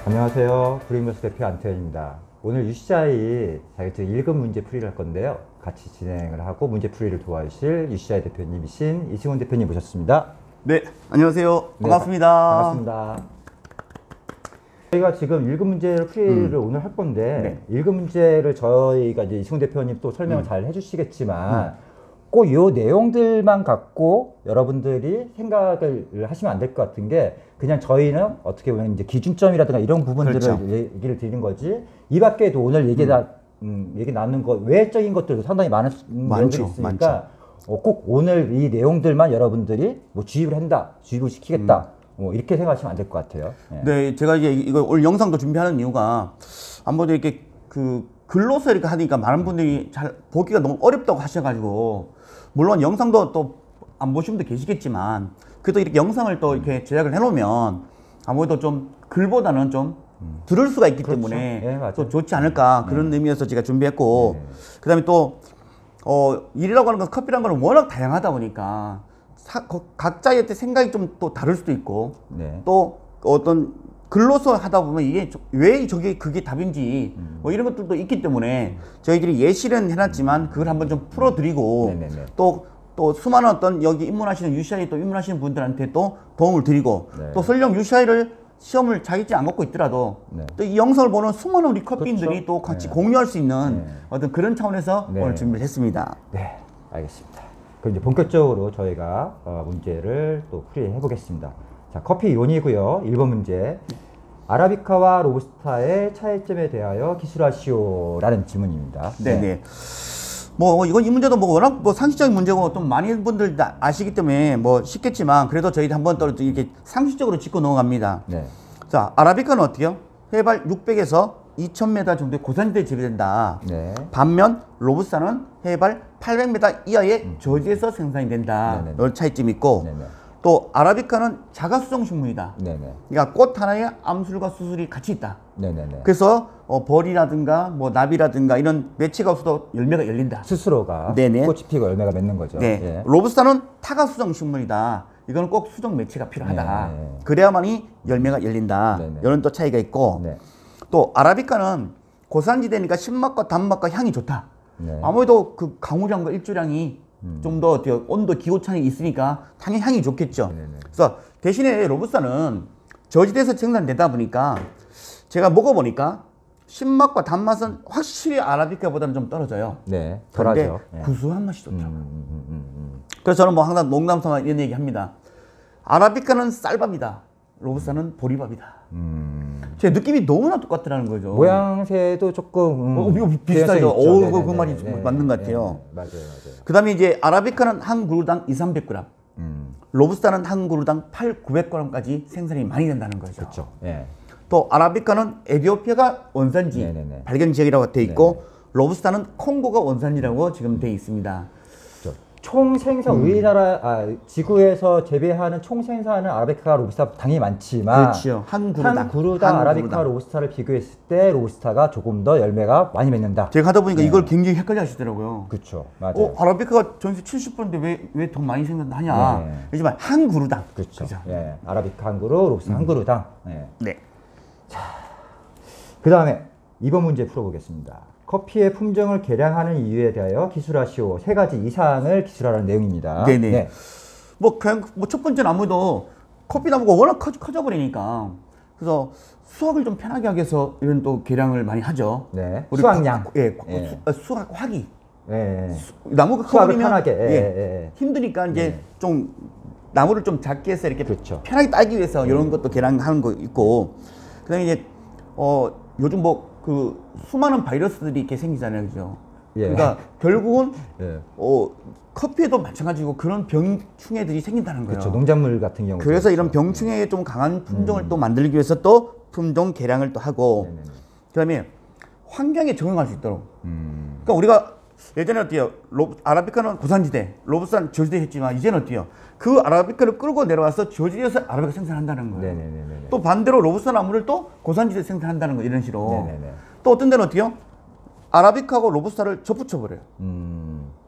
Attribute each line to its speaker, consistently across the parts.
Speaker 1: 안녕하세요. 브레인버스 대표 안태현입니다. 오늘 UCI 자격증 1급 문제 풀이를 할 건데요. 같이 진행을 하고 문제 풀이를 도와주실 UCI 대표님이신 이승훈 대표님 모셨습니다.
Speaker 2: 네, 안녕하세요. 반갑습니다.
Speaker 1: 네, 반갑습니다. 저희가 지금 1급 문제를 풀이를 오늘 할 건데, 네. 1급 문제를 저희가 이제 이승훈 대표님 또 설명을 잘 해주시겠지만, 꼭 이 내용들만 갖고 여러분들이 생각을 하시면 안 될 것 같은 게, 그냥 저희는 어떻게 보면 이제 기준점이라든가 이런 부분들을
Speaker 2: 그렇죠.
Speaker 1: 얘기를 드리는 거지, 이 밖에도 오늘 얘기 나눈 거, 외적인 것들도 상당히 많은 내용들이 있으니까, 꼭 오늘 이 내용들만 여러분들이 뭐 주입을 한다, 주입을 시키겠다, 뭐 이렇게 생각하시면 안 될 것 같아요. 예.
Speaker 2: 네, 제가 이제 이거 오늘 영상도 준비하는 이유가 아무래도 이렇게 글로서 이렇게 하니까 많은 분들이 잘 보기가 너무 어렵다고 하셔가지고, 물론 영상도 또 안 보신 분도 계시겠지만, 그래도 이렇게 영상을 또 이렇게 제작을 해놓으면 아무래도 좀 글보다는 좀 들을 수가 있기
Speaker 1: 그렇죠.
Speaker 2: 때문에
Speaker 1: 네,
Speaker 2: 또 좋지 않을까 그런 의미에서 제가 준비했고, 그 다음에 또 일이라고 하는 건 커피라는 건 워낙 다양하다 보니까 각자의 생각이 좀 또 다를 수도 있고, 또 어떤 글로서 하다 보면 이게 왜 그게 답인지 뭐 이런 것들도 있기 때문에 저희들이 예시는 해놨지만 그걸 한번 좀 풀어드리고, 또 수많은 어떤 여기 입문하시는 UCI 또 입문하시는 분들한테 또 도움을 드리고, 또 설령 UCI를 시험을 자격증 안 갖고 있더라도 또 이 영상을 보는 수많은 우리 커피인들이
Speaker 1: 그렇죠?
Speaker 2: 또 같이 공유할 수 있는 어떤 그런 차원에서 오늘 준비를 했습니다.
Speaker 1: 네, 알겠습니다. 그럼 이제 본격적으로 저희가 문제를 또 풀이해 보겠습니다. 자, 커피 요원이고요. 1번 문제. 아라비카와 로부스타의 차이점에 대하여 기술하시오라는 질문입니다.
Speaker 2: 네네. 뭐 이건 이 문제도 뭐 워낙 뭐 상식적인 문제고 또 많은 분들 다 아시기 때문에 뭐 쉽겠지만, 그래도 저희도 한번 또 이렇게 상식적으로 짚고 넘어갑니다. 자, 아라비카는 어때요? 해발 600에서 2000m 정도의 고산지대에 재배된다. 반면 로부스타는 해발 800m 이하의 저지에서 생산이 된다. 이런 차이점이 있고, 또 아라비카는 자가수종 식물이다. 그러니까 꽃 하나에 암술과 수술이 같이 있다. 그래서 벌이라든가 뭐 나비라든가 이런 매체가 없어도 열매가 열린다.
Speaker 1: 스스로가 꽃이 피고 열매가 맺는 거죠.
Speaker 2: 네. 로부스타는 타가수종 식물이다. 이거는 꼭 수종 매체가 필요하다. 그래야만이 열매가 열린다. 이런 또 차이가 있고, 또 아라비카는 고산지대니까 신맛과 단맛과 향이 좋다. 아무래도 그 강우량과 일조량이 좀 더 온도 기후 차이 있으니까 당연히 향이 좋겠죠. 그래서 대신에 로부스타는 저지대에서 생산되다 보니까 제가 먹어보니까 신맛과 단맛은 확실히 아라비카보다는 좀 떨어져요.
Speaker 1: 덜하죠.
Speaker 2: 구수한 맛이 좋다고. 그래서 저는 뭐 항상 농담삼아 이런 얘기 합니다. 아라비카는 쌀밥이다. 로부스타는 보리밥이다. 제 느낌이 너무나 똑같더라는 거죠.
Speaker 1: 모양새도 조금
Speaker 2: 비슷하죠. 그 말이 맞는 것 같아요.
Speaker 1: 맞아요.
Speaker 2: 그 다음에 이제 아라비카는 한 그루당 200~300g, 로부스타는 한 그루당 800~900g까지 생산이 많이 된다는 거죠.
Speaker 1: 그렇죠.
Speaker 2: 또 아라비카는 에티오피아가 원산지 발견 지역이라고 되어 있고, 로부스타는 콩고가 원산지라고 지금 되어 있습니다.
Speaker 1: 총 생산 우리나라 지구에서 재배하는 총 생산은 아라비카 로부스타 당연히 많지만,
Speaker 2: 그렇죠. 한
Speaker 1: 그루당 아라비카 로부스타를 비교했을 때 로부스타가 조금 더 열매가 많이 맺는다.
Speaker 2: 제가 하다 보니까 이걸 굉장히 헷갈려 하시더라고요.
Speaker 1: 그렇죠. 맞아요.
Speaker 2: 아라비카가 전체 70%인데 왜 더 많이 생산하냐. 하지만 한 그루당.
Speaker 1: 그렇죠. 아라비카 한 그루, 로부스타 한 그루당. 자, 그 다음에 2번 문제 풀어보겠습니다. 커피의 품종을 개량하는 이유에 대하여 기술하시오. 3가지 이상을 기술하라는 내용입니다.
Speaker 2: 뭐 그냥 첫 번째는 아무래도 커피 나무가 워낙 커져버리니까, 그래서 수확을 좀 편하게 하기 위해서 이런 또 개량을 많이 하죠.
Speaker 1: 수확량.
Speaker 2: 수확 화기.
Speaker 1: 나무가 커버리면 편하게.
Speaker 2: 힘드니까 이제 좀 나무를 좀 작게 해서 이렇게 편하게 따기 위해서 이런 것도 개량하는 거 있고, 그다음에 이제 요즘 수많은 바이러스들이 이렇게 생기잖아요, 그죠? 그러니까 결국은 커피에도 마찬가지고 그런 병충해들이 생긴다는 거예요.
Speaker 1: 그렇죠. 농작물 같은 경우.
Speaker 2: 그래서 이런 병충해에 좀 강한 품종을 또 만들기 위해서 또 품종 개량을 또 하고, 그다음에 환경에 적응할 수 있도록. 그러니까 우리가 예전에 어때요? 아라비카는 고산지대, 로부스타는 저지대 했지만 이제는 어때요? 그 아라비카를 끌고 내려와서 저지대에서 아라비카 생산한다는 거예요. 또 반대로 로부스타 나무를 또 고산지대 생산한다는 거, 이런 식으로. 또 어떤 데는 어때요? 아라비카하고 로부스타를 접붙여 버려요.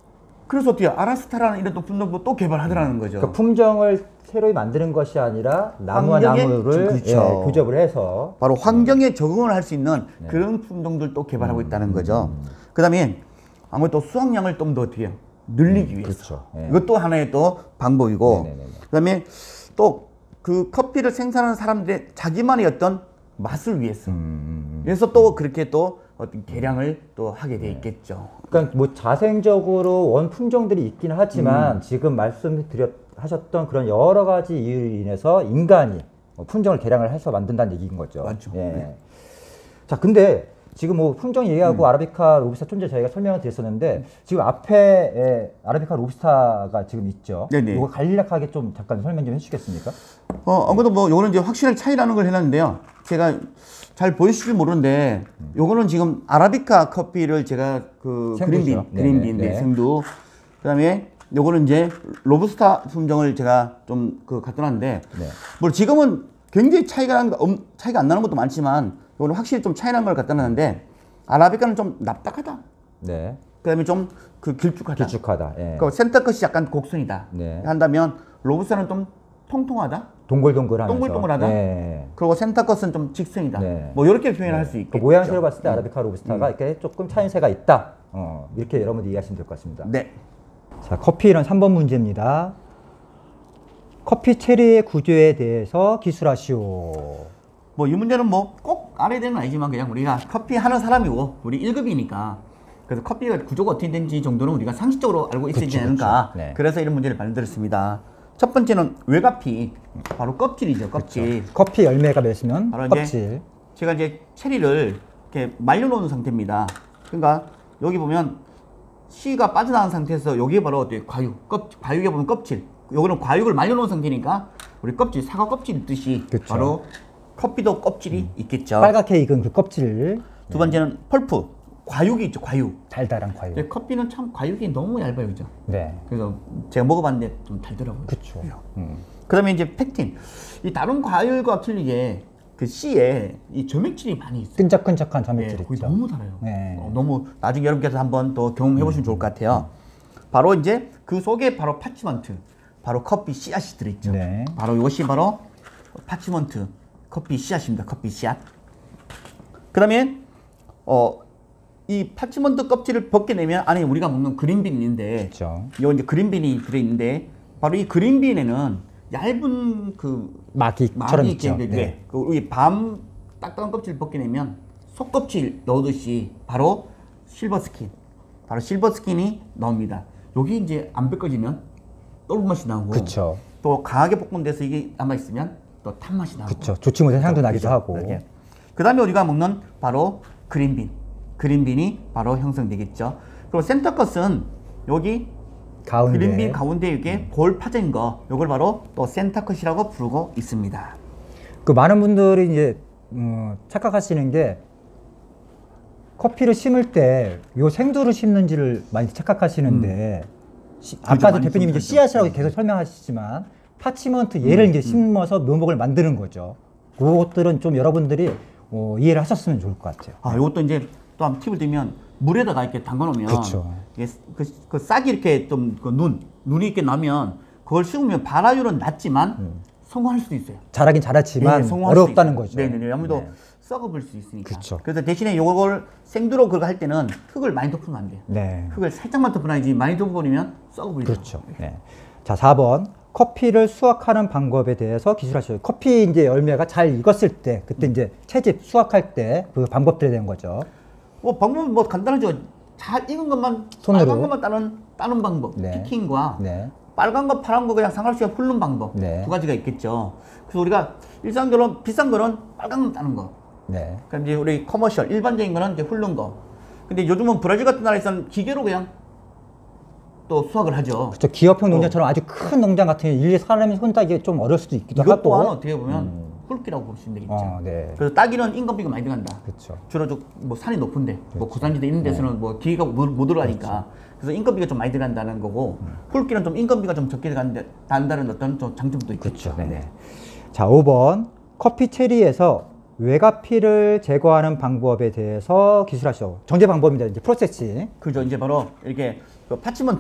Speaker 2: 그래서 어떻게 아라스타라는 이런 또 품종도 또 개발하더라는 거죠.
Speaker 1: 그러니까 품종을 새로 만드는 것이 아니라 나무와 나무를
Speaker 2: 그렇죠.
Speaker 1: 예, 교접을 해서
Speaker 2: 바로 환경에 적응을 할 수 있는 그런 품종들 또 개발하고 있다는 거죠. 그다음에 아무래도 수확량을 좀 더 어떻게 해요? 늘리기 위해서.
Speaker 1: 그렇죠. 예.
Speaker 2: 이것도 하나의 또 방법이고,
Speaker 1: 네네네.
Speaker 2: 그다음에 또 그 커피를 생산하는 사람들의 자기만의 어떤 맛을 위해서. 그래서 또 그렇게 또 어떤 개량을 또 하게 돼 있겠죠.
Speaker 1: 그러니까 뭐 자생적으로 원 품종들이 있긴 하지만 지금 하셨던 그런 여러 가지 이유로 인해서 인간이 품종을 개량을 해서 만든다는 얘기인 거죠.
Speaker 2: 맞죠.
Speaker 1: 예.
Speaker 2: 네.
Speaker 1: 자, 근데 지금 뭐 품종 얘기하고 아라비카 로부스타 존재 저희가 설명을 드렸었는데 지금 앞에 아라비카 로부스타가 지금 있죠.
Speaker 2: 네네.
Speaker 1: 이거 간략하게 좀 잠깐 설명 좀 해주시겠습니까?
Speaker 2: 아무래도 뭐 요거는 이제 확실한 차이라는 걸 해놨는데요. 제가 잘 보이실지 모르는데 요거는 지금 아라비카 커피를 제가 그
Speaker 1: 생두죠.
Speaker 2: 그린빈
Speaker 1: 네네.
Speaker 2: 생두. 그다음에 요거는 이제 로부스타 품종을 제가 좀 그 갖다 놨는데 뭐 지금은 굉장히 차이가 안 나는 것도 많지만 요거는 확실히 좀 차이 나는 걸 갖다 놨는데 아라비카는 좀 납작하다.
Speaker 1: 네.
Speaker 2: 그다음에 좀 그 길쭉하다.
Speaker 1: 길쭉하다. 예.
Speaker 2: 그 센터컷이 약간 곡선이다.
Speaker 1: 네.
Speaker 2: 한다면 로부스타는 좀 통통하다.
Speaker 1: 동글동글하면서.
Speaker 2: 동글동글하다.
Speaker 1: 네.
Speaker 2: 그리고 센터컷은 좀 직선이다.
Speaker 1: 네.
Speaker 2: 뭐 이렇게 표현할 수 있겠죠.
Speaker 1: 그 모양새로 봤을 때 아라비카 로부스타가 이렇게 조금 차이세가 있다. 이렇게 여러분들 이해하시면 될 것 같습니다.
Speaker 2: 네.
Speaker 1: 자, 커피 이론 3번 문제입니다. 커피 체리의 구조에 대해서 기술하시오.
Speaker 2: 뭐 이 문제는 뭐 꼭 알아야 되는 건 아니지만 그냥 우리가 커피 하는 사람이고 우리 1급이니까 그래서 커피가 구조가 어떻게 되는지 정도는 우리가 상식적으로 알고 있어야 되지 않을까.
Speaker 1: 네.
Speaker 2: 그래서 이런 문제를 만들었습니다. 첫 번째는 외가피, 바로 껍질이죠. 껍질.
Speaker 1: 커피 열매가 맺으면
Speaker 2: 바로
Speaker 1: 껍질.
Speaker 2: 이제 제가 이제 체리를 이렇게 말려놓은 상태입니다. 그러니까 여기 보면 씨가 빠져나간 상태에서 여기에 바로 어떻게 과육에 보면 껍질. 요거는 과육을 말려놓은 상태니까 우리 껍질, 사과 껍질 있듯이
Speaker 1: 그쵸.
Speaker 2: 바로 커피도 껍질이 있겠죠.
Speaker 1: 빨갛게 익은 그 껍질.
Speaker 2: 두 번째는 펄프. 과육이 있죠, 과육.
Speaker 1: 달달한 과육.
Speaker 2: 근데 커피는 참 과육이 너무 얇아요, 그죠?
Speaker 1: 네.
Speaker 2: 그래서 제가 먹어봤는데 좀 달더라고요.
Speaker 1: 그쵸.
Speaker 2: 그 다음에 이제 팩틴. 이 다른 과일과 틀리게 그 씨에 이 점액질이 많이 있어요.
Speaker 1: 끈적끈적한 점액질
Speaker 2: 네,
Speaker 1: 있죠.
Speaker 2: 거기 너무 달아요.
Speaker 1: 네.
Speaker 2: 너무 나중에 여러분께서 한번 더 경험해 보시면 좋을 것 같아요. 바로 이제 그 속에 바로 파치먼트, 바로 커피 씨앗이 들어있죠.
Speaker 1: 네.
Speaker 2: 바로 이것이 바로 파치먼트 커피 씨앗입니다. 커피 씨앗. 그 다음에 이 파치먼트 껍질을 벗겨내면 안에 우리가 먹는 그린빈이 있는데,
Speaker 1: 그쵸.
Speaker 2: 요 이제 그린빈이 들어있는데, 바로 이 그린빈에는 얇은 그
Speaker 1: 막이처럼
Speaker 2: 막이
Speaker 1: 있죠.
Speaker 2: 있겠는데,
Speaker 1: 네.
Speaker 2: 그 우리 밤 딱딱한 껍질 벗겨내면 속껍질 넣듯이 바로 실버스킨, 바로 실버스킨이 나옵니다. 여기 이제 안 벗겨지면 떫은 맛이 나고,
Speaker 1: 그쵸.
Speaker 2: 또 강하게 볶음돼서 이게 남아 있으면 또 탄 맛이 나고.
Speaker 1: 그쵸. 좋지 못한 향도 나기도 하고.
Speaker 2: 그 다음에 우리가 먹는 바로 그린빈이 바로 형성되겠죠. 그리고 센터컷은 여기
Speaker 1: 가운데.
Speaker 2: 그린빈 가운데 이게 골 파진 거, 이걸 바로 또 센터컷이라고 부르고 있습니다.
Speaker 1: 그 많은 분들이 이제 착각하시는 게 커피를 심을 때 요 생두를 심는지를 많이 착각하시는데 아까도
Speaker 2: 많이
Speaker 1: 대표님이 이제
Speaker 2: 심으셨죠.
Speaker 1: 씨앗이라고 계속 설명하시지만 파치먼트 얘를 이제 심어서 묘목을 만드는 거죠. 그것들은 좀 여러분들이 이해를 하셨으면 좋을 것 같아요.
Speaker 2: 이것도 이제 또 한 팁을 드리면 물에다가 이렇게 담가놓으면
Speaker 1: 그쵸.
Speaker 2: 이게 그 싹이 이렇게 좀 그 눈이 이렇게 나면 그걸 씹으면 발화율은 낮지만 성공할 수도 있어요.
Speaker 1: 잘하긴 잘하지만
Speaker 2: 성공할 수도
Speaker 1: 어렵다는
Speaker 2: 있어요.
Speaker 1: 거죠.
Speaker 2: 네네네. 아무래도
Speaker 1: 네.
Speaker 2: 썩어볼 수 있으니까.
Speaker 1: 그쵸.
Speaker 2: 그래서 대신에 요걸 생두로 그거 할 때는 흙을 많이 덮으면 안 돼요.
Speaker 1: 네.
Speaker 2: 흙을 살짝만 덮어놔야지 많이 덮어버리면 썩어버리죠.
Speaker 1: 그렇죠. 네. 자, 4번. 커피를 수확하는 방법에 대해서 기술하셔요. 커피 이제 열매가 잘 익었을 때, 그때 이제 채집, 수확할 때 그 방법들에 대한 거죠.
Speaker 2: 방법은 뭐 간단하죠. 잘 익은 것만,
Speaker 1: 손으로.
Speaker 2: 빨간 것만 따는 방법.
Speaker 1: 네.
Speaker 2: 피킹과
Speaker 1: 네.
Speaker 2: 빨간 거, 파란 거 그냥 상할수에 훑는 방법.
Speaker 1: 네.
Speaker 2: 두 가지가 있겠죠. 그래서 우리가 일상적으로 비싼 거는 빨간 거 따는 거.
Speaker 1: 네.
Speaker 2: 그럼 이제 우리 커머셜, 일반적인 거는 이제 훑는 거. 근데 요즘은 브라질 같은 나라에서는 기계로 그냥 또 수확을 하죠.
Speaker 1: 그렇죠. 기업형 농장처럼 아주 큰 농장 같은 경우 일일이 사람이 손 따기 좀 어려울 수도 있기도
Speaker 2: 이것
Speaker 1: 하고.
Speaker 2: 또한 어떻게 보면 훑기라고 보시면 되겠죠.
Speaker 1: 네.
Speaker 2: 그래서 따기는 인건비가 많이 들어간다.
Speaker 1: 그렇죠.
Speaker 2: 주로 뭐 산이 높은데, 뭐 고산지대 이런 데서는 뭐 기계가 못 들어가니까. 그래서 인건비가 좀 많이 들어간다는 거고, 훑기는 좀 인건비가 좀 적게 들어간다는 어떤 좀 장점도 있겠죠.
Speaker 1: 그렇죠. 네. 자, 5번. 커피 체리에서 외가피를 제거하는 방법에 대해서 기술하시오. 정제 방법입니다. 이제 프로세싱.
Speaker 2: 그죠. 이제 바로 이렇게 그 파치먼트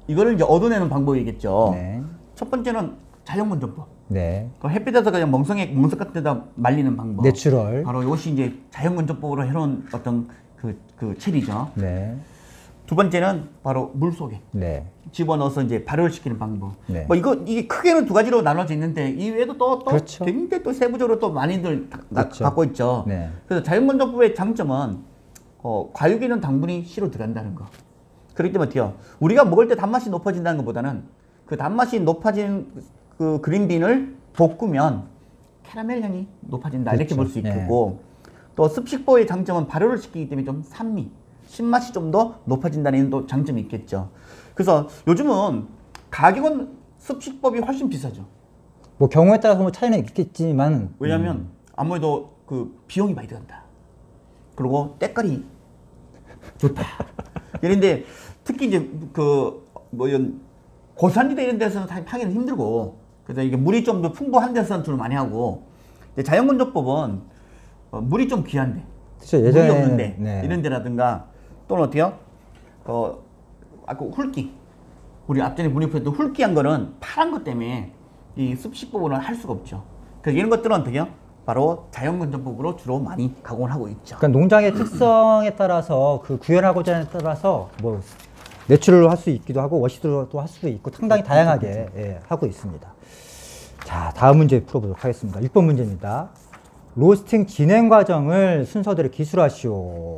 Speaker 2: 이거를 이제 얻어내는 방법이겠죠.
Speaker 1: 네.
Speaker 2: 첫 번째는 자연건조법.
Speaker 1: 네.
Speaker 2: 그 햇빛에서 그냥 멍석 같은 데다 말리는 방법.
Speaker 1: 내추럴.
Speaker 2: 바로 이것이 이제 자연건조법으로 해놓은 어떤 그 체리죠.
Speaker 1: 네.
Speaker 2: 두 번째는 바로 물 속에
Speaker 1: 네.
Speaker 2: 집어넣어서 이제 발효를 시키는 방법.
Speaker 1: 네.
Speaker 2: 뭐 이게 크게는 두 가지로 나눠져 있는데 이외에도 또
Speaker 1: 그렇죠.
Speaker 2: 굉장히 또 세부적으로 또 많이들
Speaker 1: 그렇죠.
Speaker 2: 갖고 있죠.
Speaker 1: 네.
Speaker 2: 그래서 자연건조법의 장점은 과육에 있는 당분이 씨로 들어간다는 거. 그렇기 때문에 어때요? 우리가 먹을 때 단맛이 높아진다는 것보다는 그 단맛이 높아진 그 그린빈을 볶으면 캐러멜 향이 높아진다.
Speaker 1: 그렇죠.
Speaker 2: 이렇게 볼 수 있고 또 습식법의 장점은 발효를 시키기 때문에 좀 산미, 신맛이 좀 더 높아진다는 또 장점이 있겠죠. 그래서 요즘은 가격은 습식법이 훨씬 비싸죠.
Speaker 1: 뭐 경우에 따라서 뭐 차이는 있겠지만
Speaker 2: 왜냐하면 아무래도 그 비용이 많이 들어간다. 그리고 때깔이 좋다. 이런데 특히 이제 뭐 이런 고산지대 이런 데서는 하기는 힘들고, 그래서 이게 물이 좀 더 풍부한 데서는 주로 많이 하고, 자연건조법은 물이 좀 귀한데,
Speaker 1: 그렇죠.
Speaker 2: 물이 없는데
Speaker 1: 네.
Speaker 2: 이런 데라든가 또는 어때요? 아까 훌기, 우리 앞전에 문의표했던 훌기한 거는 파란 것 때문에 이 습식법으로는 할 수가 없죠. 그래서 이런 것들은 어떻게요? 바로 자연건조법으로 주로 많이 가공을 하고 있죠.
Speaker 1: 그러니까 농장의 특성에 따라서 그 구현하고자 하는 따라서 뭐 내추럴로 할 수 있기도 하고 워시드로 할 수도 있고 상당히 다양하게 예, 하고 있습니다. 자, 다음 문제 풀어보도록 하겠습니다. 6번 문제입니다. 로스팅 진행 과정을 순서대로 기술하시오.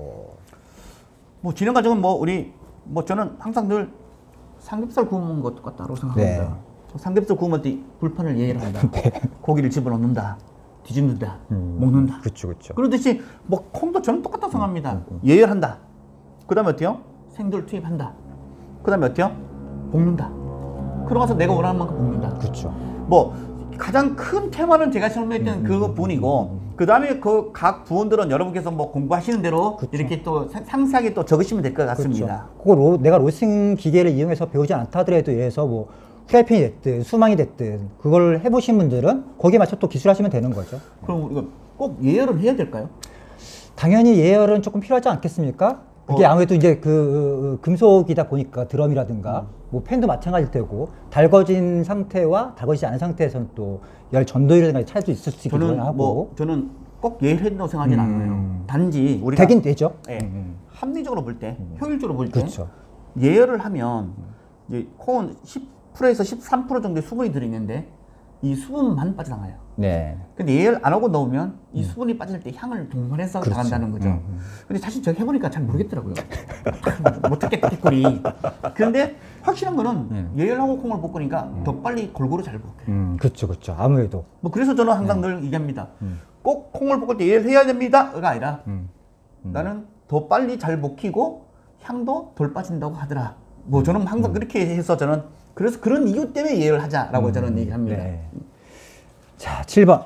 Speaker 2: 뭐 진행 과정은 저는 항상 늘 삼겹살 구워 먹는 것 같다고 생각합니다.
Speaker 1: 네.
Speaker 2: 삼겹살 구우면 때 불판을 예의를 한다. 고기를 집어넣는다. 뒤집는다. 먹는다.
Speaker 1: 그렇죠, 그렇죠.
Speaker 2: 그러듯이 뭐 콩도 저는 똑같다고 생각합니다. 예열한다. 그 다음에 어때요? 생두를 투입한다. 그 다음에 어때요? 볶는다. 그러고 나서 내가 원하는 만큼 볶는다.
Speaker 1: 그렇죠.
Speaker 2: 뭐 가장 큰 테마는 제가 설명했던 그 부분이고, 그 다음에 그 각 부원들은 여러분께서 뭐 공부하시는 대로
Speaker 1: 그렇죠.
Speaker 2: 이렇게 또 상세하게 또 적으시면 될 것 같습니다.
Speaker 1: 그렇죠. 그거 내가 로스팅 기계를 이용해서 배우지 않다 하더라도 예를 들어서 뭐 프라이팬이 됐든 수망이 됐든 그걸 해보신 분들은 거기에 맞춰 또 기술하시면 되는 거죠.
Speaker 2: 그럼 이거 꼭 예열을 해야 될까요?
Speaker 1: 당연히 예열은 조금 필요하지 않겠습니까? 그게 아무래도 이제 그 금속이다 보니까 드럼이라든가 뭐 팬도 마찬가지일 테고 달궈진 상태와 달궈지지 않은 상태에서는 또 열 전도율이라든가 차이도 있을 수 있기도 하고.
Speaker 2: 저는 꼭 예열해야 된다고 생각하지는 않아요. 단지 우리가
Speaker 1: 되긴 되죠.
Speaker 2: 합리적으로 볼 때, 효율적으로 볼 때
Speaker 1: 그렇죠.
Speaker 2: 예열을 하면 이제 콩은 10%에서 13% 정도의 수분이 들어있는데 이 수분만 빠져나가요.
Speaker 1: 네.
Speaker 2: 근데 예열 안 하고 넣으면 이 수분이 빠질 때 향을 동반해서
Speaker 1: 그렇죠.
Speaker 2: 나간다는 거죠. 근데 사실 제가 해보니까 잘 모르겠더라고요. 못했겠다, 뒷골이. 근데 확실한 거는 예열하고 콩을 볶으니까 더 빨리 골고루 잘 볶여요.
Speaker 1: 그렇죠, 그렇죠. 아무래도.
Speaker 2: 뭐 그래서 저는 항상 늘 얘기합니다. 꼭 콩을 볶을 때 예열해야 됩니다가 아니라 나는 더 빨리 잘 볶이고 향도 덜 빠진다고 하더라. 뭐 저는 항상 그렇게 해서 저는 그래서 그런 이유 때문에 예열을 하자라고 저는 얘기합니다.
Speaker 1: 네. 자, 7번.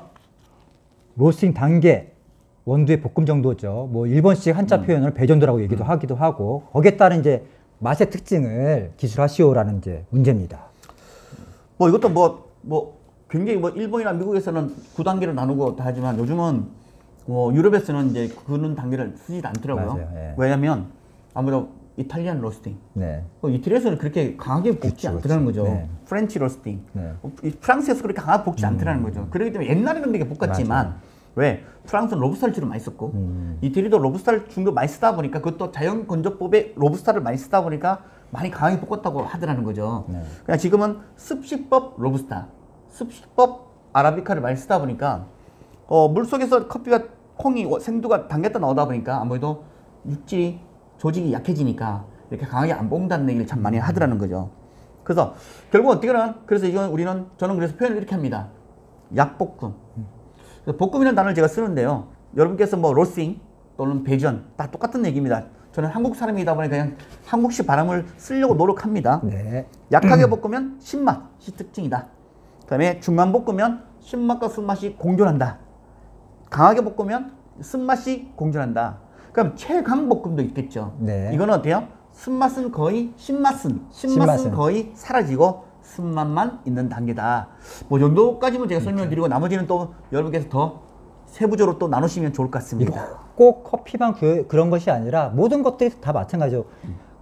Speaker 1: 로스팅 단계, 원두의 볶음 정도죠. 뭐 1번씩 한자 표현을 배전도라고 얘기도 하기도 하고 거기에 따른 이제 맛의 특징을 기술하시오라는 이제 문제입니다.
Speaker 2: 뭐 이것도 뭐 굉장히 뭐 일본이나 미국에서는 9단계로 나누고 다 하지만 요즘은 유럽에서는 이제 그런 단계를 쓰지 않더라고요.
Speaker 1: 맞아요. 예.
Speaker 2: 왜냐면 아무래도 이탈리안 로스팅.
Speaker 1: 네.
Speaker 2: 이태리에서는 그렇게 강하게 볶지 않더라는 거죠.
Speaker 1: 네.
Speaker 2: 프렌치 로스팅.
Speaker 1: 네.
Speaker 2: 프랑스에서 그렇게 강하게 볶지 않더라는 거죠. 그렇기 때문에 옛날에는 되게 볶았지만 왜? 프랑스는 로부스타를 주로 많이 썼고 이태리도 로부스타를 주로 많이 쓰다 보니까 그것도 자연 건조법에 로부스타를 많이 쓰다 보니까 많이 강하게 볶았다고 하더라는 거죠.
Speaker 1: 네.
Speaker 2: 그냥 지금은 습식법 로부스타, 습식법 아라비카를 많이 쓰다 보니까 물속에서 콩이 생두가 담겼다 나오다 보니까 아무래도 육질이 조직이 약해지니까 이렇게 강하게 안 볶는다는 얘기를 참 많이 하더라는 거죠. 그래서 결국 어떻게든 그래서 저는 그래서 표현을 이렇게 합니다. 약볶음. 볶음이라는 단어를 제가 쓰는데요. 여러분께서 뭐 로스팅 또는 배전 다 똑같은 얘기입니다. 저는 한국 사람이다 보니까 그냥 한국식 발음을 쓰려고 노력합니다.
Speaker 1: 네.
Speaker 2: 약하게 볶으면 신맛이 특징이다. 그 다음에 중간 볶으면 신맛과 쓴맛이 공존한다. 강하게 볶으면 쓴맛이 공존한다. 그럼 최강 볶음도 있겠죠.
Speaker 1: 네.
Speaker 2: 이거는 어때요? 쓴맛은 거의 신맛은 거의 사라지고 쓴맛만 있는 단계다. 뭐 정도까지만 제가 설명드리고 나머지는 또 여러분께서 더 세부적으로 또 나누시면 좋을 것 같습니다.
Speaker 1: 이거 꼭 커피만 그런 것이 아니라 모든 것들이 다 마찬가지죠.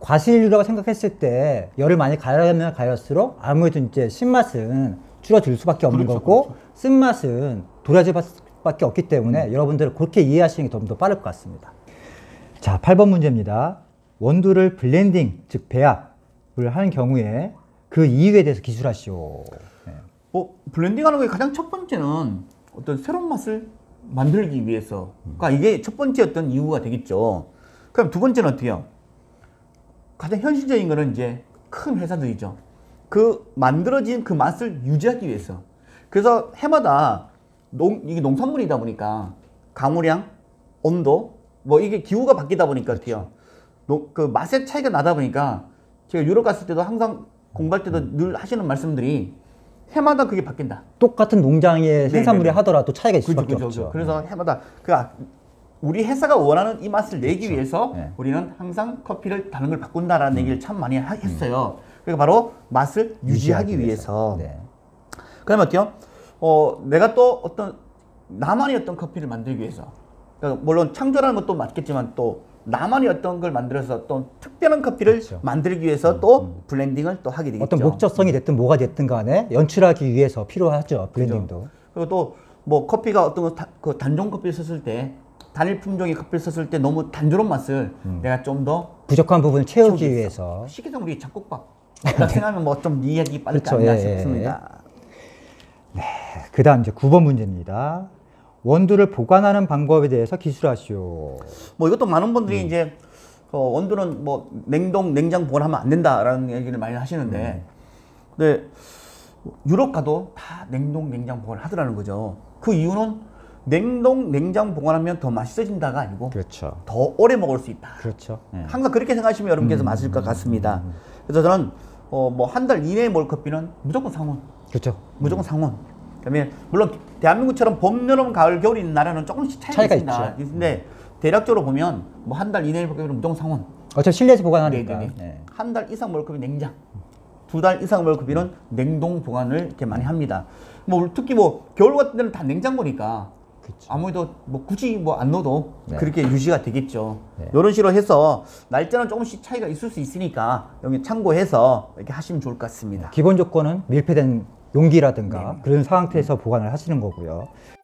Speaker 1: 과실이라고 생각했을 때 열을 많이 가열하면 가열수록 아무래도 이제 신맛은 줄어들 수밖에 없는
Speaker 2: 그렇죠,
Speaker 1: 거고
Speaker 2: 그렇죠.
Speaker 1: 쓴맛은 도라질 수밖에 없기 때문에 여러분들 그렇게 이해하시는 게 좀 더 빠를 것 같습니다. 자, 8번 문제입니다. 원두를 블렌딩, 즉 배합을 하는 경우에 그 이유에 대해서 기술하시오. 네.
Speaker 2: 뭐 블렌딩하는 게 가장 첫 번째는 어떤 새로운 맛을 만들기 위해서. 그러니까 이게 첫 번째 어떤 이유가 되겠죠. 그럼 두 번째는 어때요? 가장 현실적인 거는 이제 큰 회사들이죠. 그 만들어진 그 맛을 유지하기 위해서. 그래서 해마다 이게 농산물이다 보니까 강우량, 온도, 뭐 이게 기후가 바뀌다 보니까 어때요? 그 맛의 차이가 나다 보니까 제가 유럽 갔을 때도 항상 공부할 때도 늘 하시는 말씀들이 해마다 그게 바뀐다.
Speaker 1: 똑같은 농장의 생산물이
Speaker 2: 네네네.
Speaker 1: 하더라도 차이가 있을
Speaker 2: 그죠,
Speaker 1: 수밖에
Speaker 2: 그죠,
Speaker 1: 없죠.
Speaker 2: 그죠. 그래서 해마다 우리 회사가 원하는 이 맛을 내기
Speaker 1: 그렇죠.
Speaker 2: 위해서
Speaker 1: 네.
Speaker 2: 우리는 항상 커피를 다른 걸 바꾼다라는 얘기를 참 많이 했어요. 그러니까 바로 맛을 유지하기 위해서.
Speaker 1: 네.
Speaker 2: 그러면 어때요? 내가 또 나만의 어떤 커피를 만들기 위해서. 그러니까 물론 창조라는 것도 맞겠지만 또 나만의 어떤 걸 만들어서 또 특별한 커피를
Speaker 1: 그렇죠.
Speaker 2: 만들기 위해서 또 블렌딩을 또 하게 되겠죠.
Speaker 1: 어떤 목적성이 됐든 뭐가 됐든 간에 연출하기 위해서 필요하죠. 블렌딩도.
Speaker 2: 그리고 또 뭐 커피가 어떤 그 단종 커피를 썼을 때 단일 품종의 커피를 썼을 때 너무 단조로운 맛을 내가 좀 더
Speaker 1: 부족한 부분을 채우기 위해서.
Speaker 2: 쉽게 좀 우리 작곡밥 생각하면 뭐 좀 이해하기 빠르지
Speaker 1: 그렇죠.
Speaker 2: 않나
Speaker 1: 예,
Speaker 2: 싶습니다.
Speaker 1: 그 다음 이제 9번 문제입니다. 원두를 보관하는 방법에 대해서 기술하시오.
Speaker 2: 뭐 이것도 많은 분들이 이제 원두는 뭐 냉장 보관하면 안 된다라는 얘기를 많이 하시는데, 근데 유럽 가도 다 냉장 보관을 하더라는 거죠. 그 이유는 냉장 보관하면 더 맛있어진다가 아니고
Speaker 1: 그렇죠.
Speaker 2: 더 오래 먹을 수 있다.
Speaker 1: 그렇죠. 네.
Speaker 2: 항상 그렇게 생각하시면 여러분께서 맞을 것 같습니다. 그래서 저는 뭐 한 달 이내에 먹을 커피는 무조건 상온.
Speaker 1: 그렇죠.
Speaker 2: 무조건 상온. 그다음에 물론 대한민국처럼 봄, 여름, 가을, 겨울이 있는 나라는 조금씩 차이가 있습니다. 근데 대략적으로 보면 뭐 한 달 이내에 먹을 커피는 무조건 상온.
Speaker 1: 어차피 실내에서 보관하니까.
Speaker 2: 네네네.
Speaker 1: 네.
Speaker 2: 한 달 이상 먹을 커피 냉장. 2달 이상 먹을 커피는 냉동 보관을 이렇게 많이 합니다. 뭐 특히 뭐 겨울 같은 데는 다 냉장고니까
Speaker 1: 그쵸.
Speaker 2: 아무래도 뭐 굳이 뭐 안 넣어도
Speaker 1: 네.
Speaker 2: 그렇게 유지가 되겠죠.
Speaker 1: 네.
Speaker 2: 이런 식으로 해서 날짜는 조금씩 차이가 있을 수 있으니까 여기 참고해서 이렇게 하시면 좋을 것 같습니다.
Speaker 1: 기본 조건은 밀폐된 용기라든가 그런 상태에서 보관을 하시는 거고요.